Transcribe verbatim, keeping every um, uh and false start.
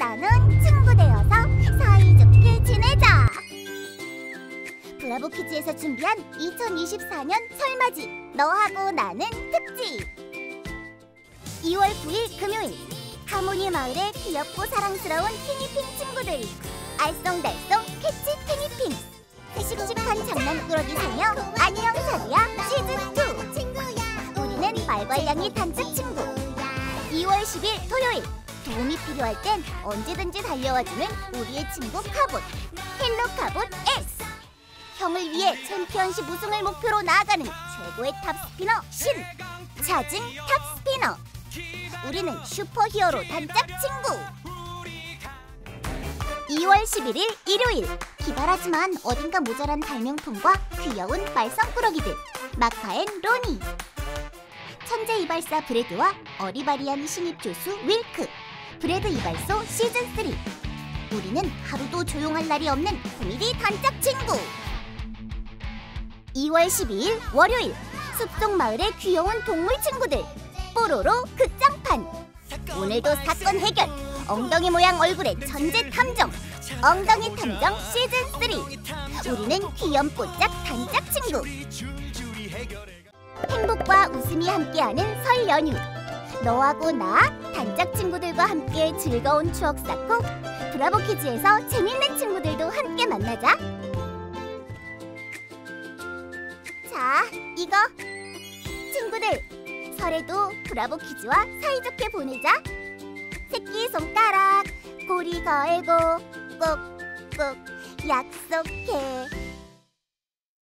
나는 친구 되어서 사이좋게 지내자. 브라보 키즈에서 준비한 이천이십사 년 설맞이 너하고 나는 특집. 이월 구일 금요일, 하모니 마을의 귀엽고 사랑스러운 티니핑 친구들, 알쏭달쏭 캐치 티니핑, 씩씩한 장난꾸러기 소녀 안녕 사리야 시즌 투. 우리는 말괄량이 단짝 친구. 이월 십일 토요일, 도움이 필요할 땐 언제든지 달려와주는 우리의 친구 카봇, 헬로 카봇 X. 형을 위해 챔피언십 우승을 목표로 나아가는 최고의 탑스피너 신, 차징 탑스피너. 우리는 슈퍼히어로 단짝 친구. 이월 십일일 일요일, 기발하지만 어딘가 모자란 발명품과 귀여운 말썽꾸러기들 마카 앤 로니, 천재 이발사 브래드와 어리바리한 신입 조수 윌크, 브래드 이발소 시즌 쓰리. 우리는 하루도 조용할 날이 없는 코미디 단짝 친구. 이월 십이일 월요일, 숲속 마을의 귀여운 동물 친구들 뽀로로 극장판. 오늘도 사건 해결, 엉덩이 모양 얼굴의 천재 탐정 엉덩이 탐정 시즌 쓰리. 우리는 귀염뽀짝 단짝 친구. 행복과 웃음이 함께하는 설 연휴, 너하고 나 단짝 친구들과 함께 즐거운 추억 쌓고 브라보 키즈에서 재밌는 친구들도 함께 만나자. 자, 이거 친구들, 설에도 브라보 키즈와 사이좋게 보내자. 새끼손가락 고리 걸고 꼭꼭 약속해.